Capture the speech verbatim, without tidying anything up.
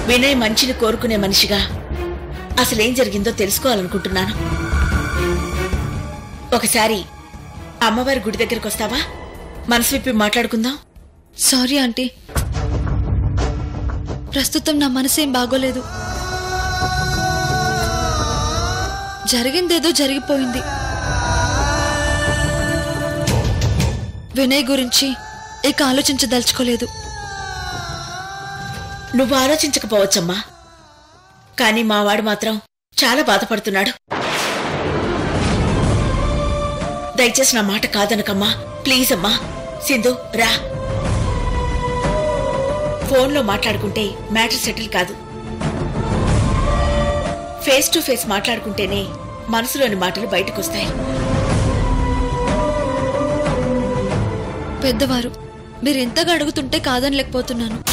వినయ్ మంచిని కోరుకునే మనిషిగా అసలేం జరిగిందో తెలుసుకోవాలనుకుంటున్నాను. ఒకసారి అమ్మవారి గుడి దగ్గరికి వస్తావా? మనసు విప్పి మాట్లాడుకుందాం. సారీ ఆంటీ, ప్రస్తుతం నా మనసేం బాగోలేదు. జరిగిందేదో జరిగిపోయింది. వినయ్ గురించి ఇక ఆలోచించదలుచుకోలేదు. నువ్వు ఆలోచించకపోవచ్చమ్మా, కానీ మావాడు మాత్రం చాలా బాధపడుతున్నాడు. దయచేసి నా మాట కాదనకమ్మా, ప్లీజ్ అమ్మా. సింధు రా. ఫోన్లో మాట్లాడుకుంటే మ్యాటర్ సెటిల్ కాదు. ఫేస్ టు ఫేస్ మాట్లాడుకుంటేనే మనసులోని మాటలు బయటకొస్తాయి. పెద్దవారు, మీరెంతగా అడుగుతుంటే కాదనలేకపోతున్నాను.